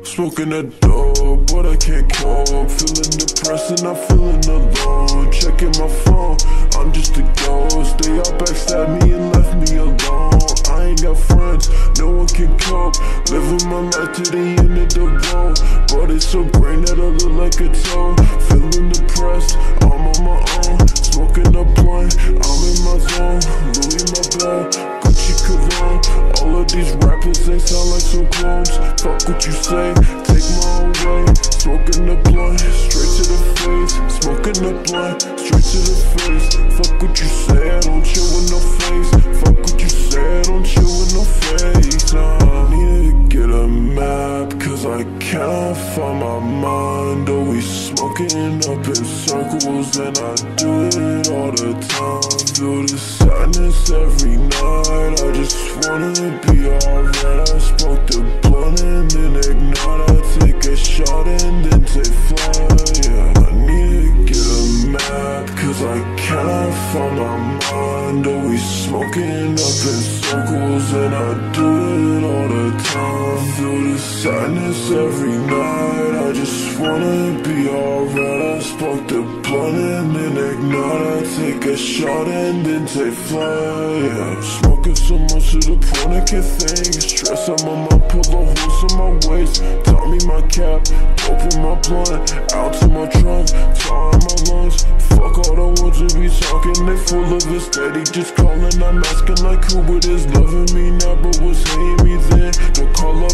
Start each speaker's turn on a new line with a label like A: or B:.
A: Smoking that dope, but I can't cope. Feeling depressed and I'm feeling alone. Checking my phone, I'm just a ghost. They all backstabbed me and left me alone. I ain't got friends, no one can cope. Living my life to the end of the road, but it's so green that I look like a toad. Feeling depressed, I'm on my own. Smoking a blunt, I'm in my zone. Louis Mabel, Gucci Cologne. All of these rappers, they sound like some clones. Fuck what you say, take my own way. Smoking the blunt, straight to the face. Smoking the blunt, straight to the face. Fuck what you say, I don't chill with no face. Fuck what you say, I don't chill with no face. I need to get a map, cause I can't find my mind. Always smoking up in circles, and I do it all the time. Feel the sadness every night, I just wanna be alright. I smoke the blunt and then ignite. I take a shot and then take flight. Yeah, I need to get a map, cause I cannot find my mind. Always smoking up in circles, and I do it all the time. Feel the sadness every night, I just wanna be alright. I smoke the blunt and then ignite. I take a shot and then take flight. Yeah, smoking so much to the point I can't think. Stress on my mind, pull a horse on my waist. Tommy my cap, open my blunt, out to my trunk, tar in my lungs. Fuck all the words we be talking, they full of it steady. Just calling, I'm asking like who it is loving me now, but was hating me then. Don't call